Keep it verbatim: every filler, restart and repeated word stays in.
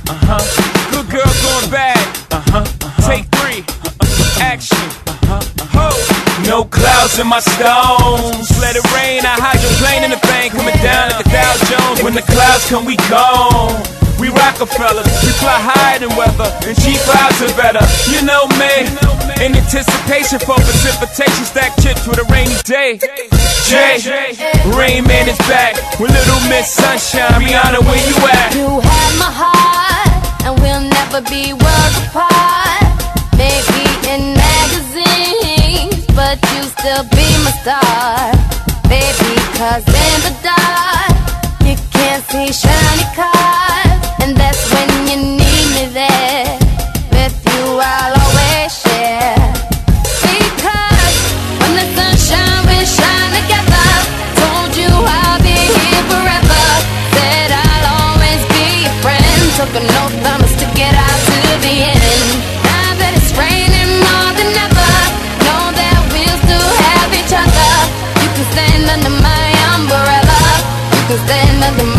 uh-huh. Good girl going bad, uh-huh, uh-huh. Take three, uh-huh. Action, uh-huh, uh-huh. Ho. No clouds in my stones. Let it rain, I hydroplane in the bank, coming down like a Dow Jones. When the clouds come, we gone. We Rockefellers, we fly higher than weather, and G clouds are better. You know me, in anticipation for precipitation, stack chips with a rainy day. Jay, Rain Man is back with Little Miss Sunshine. Rihanna, where you at? You have my heart, and we'll never be worlds apart. Maybe in magazines, but you still be my star, baby. Cause in the dark, you can't see shiny cars, and that's when you need me there. With you I'll always share, because when the sunshine we shine together. Told you I'll be here forever, said I'll always be your friend. Took an oath, promise to get out to the end. Now that it's raining more than ever, know that we'll still have each other. You can stand under my umbrella, you can stand under my